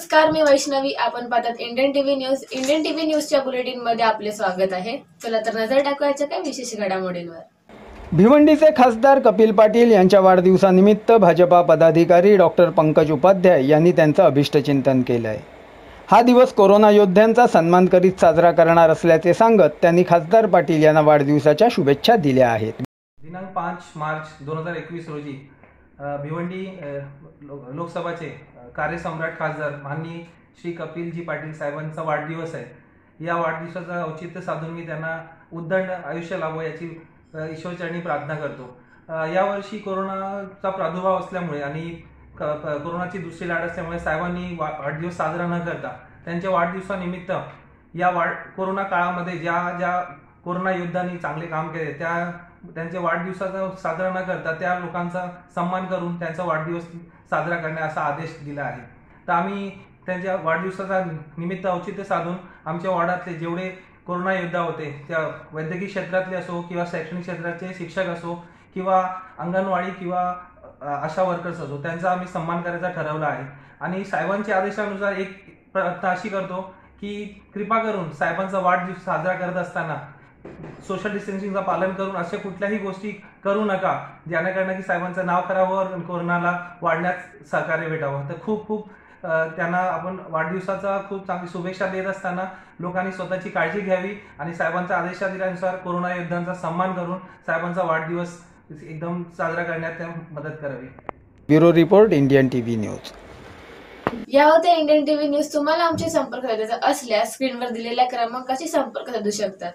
नमस्कार, मी वैष्णवी. आपण पाहतात Indian TV news. Indian TV न्यूजच्या बुलेटिन मध्ये आपले स्वागत आहे. चला तर नजर टाकूयाच्या काही विशेष घडामोडींवर. भिवंडीचे खासदार कपिल पाटील यांच्या वाढदिवसानिमित्त भाजपा पदाधिकारी डॉक्टर पंकज उपाध्याय यांनी त्यांचं अभिष्टचिंतन केलं आहे. हा दिवस कोरोना योद्ध्यांचा सन्मान करीत साजरा करणार असल्याचे सांगत त्यांनी खासदार पाटील यांना वाढदिवसाच्या शुभेच्छा दिल्या आहेत. दिनांक 5 मार्च 2021 रोजी भिवंडी लोकसभाचे कार्यसम्राट खासदार माननीय श्री कपिलजी पाटील साहेबांचा वाढदिवस आहे. या वाढदिवसाचं औचित्य साधून मी त्यांना उदंड आयुष्य लाभो याची ईश्वरचरणी प्रार्थना करतो. यावर्षी कोरोनाचा प्रादुर्भाव असल्यामुळे आणि कोरोनाची दुसरी लाट असल्यामुळे साहेबांनी वाढदिवस साजरा न करता त्यांच्या वाढदिवसानिमित्त या कोरोना काळामध्ये ज्या कोरोना योद्धांनी चांगले काम केले त्यांच्या वाढदिवसाचा साजरा न करता त्या लोकांचा सन्मान करून त्यांचा वाढदिवस साजरा करण्याचा आदेश दिला आहे. तर आम्ही त्यांच्या वाढदिवसाचा निमित्त औचित्य साधून आमच्या वार्डातले जेवढे कोरोना योद्धा होते, त्या वैद्यकीय क्षेत्रातले असो किंवा शैक्षणिक क्षेत्राचे शिक्षक असो किंवा अंगणवाडी किंवा आशा वर्कर्स असो, त्यांचा आम्ही सन्मान करायचा ठरवला आहे. आणि साहेबांच्या आदेशानुसार एक प्रार्थना अशी करतो की कृपा करून साहेबांचा वाढदिवस साजरा करत असताना सोशल डिस्टन्सिंगचं पालन करून अशा कुठल्याही गोष्टी करू नका ज्याने की साहेबांचं नाव खराब व्हावं, कोरोनाला वाढण्यास सहकार्य भेटावं. तर खूप त्यांना आपण वाढदिवसाचा खूप चांगली शुभेच्छा देत असताना लोकांनी स्वतःची काळजी घ्यावी आणि साहेबांच्या आदेशानुसार कोरोना योद्ध्यांचा सन्मान करून साहेबांचा वाढदिवस एकदम साजरा करण्यात मदत करावी. Bureau report, Indian TV news. या होत्या इंडियन टीव्ही न्यूज. तुम्हाला आमचे संपर्क साधायचा असल्यास स्क्रीनवर दिलेल्या क्रमांकाशी संपर्क साधू शकतात.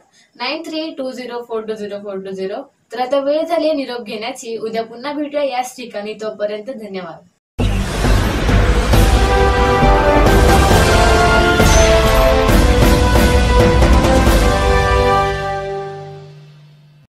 9320420420. तर आता वेळ झाली निरोप घेण्याची. उद्या पुन्हा भेटूया याच ठिकाणी. तोपर्यंत धन्यवाद.